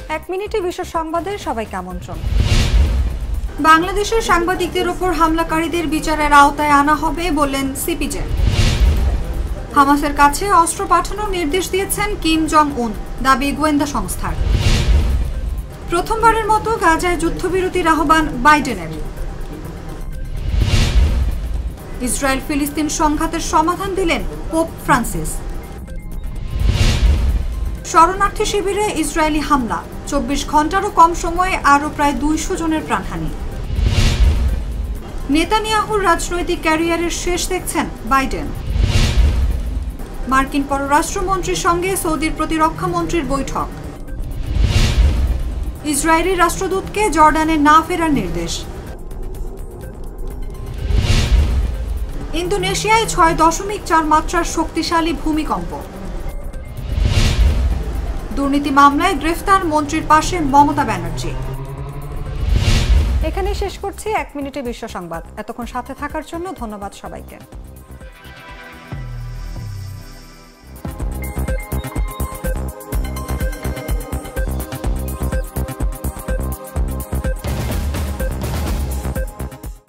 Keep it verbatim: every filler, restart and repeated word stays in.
এক মিনিটে বিশ্ব সংবাদে সবাইকে আমন্ত্রণ। বাংলাদেশের সাংবাদিকদের উপর হামলাকারীদের বিচারের আওতায় আনা হবে বললেন সিপিজে। হামাসের কাছে অস্ত্র পাঠানোর নির্দেশ দিয়েছেন কিম জং উন, দাবি গোয়েন্দা সংস্থার। প্রথমবারের মতো গাজায় যুদ্ধবিরতির আহ্বান বাইডেনের। ইসরায়েল ফিলিস্তিন সংঘাতের সমাধান দিলেন পোপ ফ্রান্সিস। শরণার্থী শিবিরে ইসরায়েলি হামলা, চব্বিশ ঘন্টারও কম সময়ে আরও প্রায় দুইশো জনের প্রাণহানি। নেতানিয়াহুর রাজনৈতিক ক্যারিয়ারের শেষ দেখছেন বাইডেন। মার্কিন পররাষ্ট্রমন্ত্রীর সঙ্গে সৌদির প্রতিরক্ষা মন্ত্রীর বৈঠক। ইসরায়েলি রাষ্ট্রদূতকে জর্ডানে না ফেরার নির্দেশ। ইন্দোনেশিয়ায় ছয় দশমিক চার মাত্রার শক্তিশালী ভূমিকম্প। দুর্নীতি মামলায় গ্রেফতার মন্ত্রীর পাশে মমতা ব্যানার্জি। এখানে শেষ করছি এক মিনিটে বিশ্ব সংবাদ। এতক্ষণ সাথে থাকার জন্য ধন্যবাদ সবাইকে।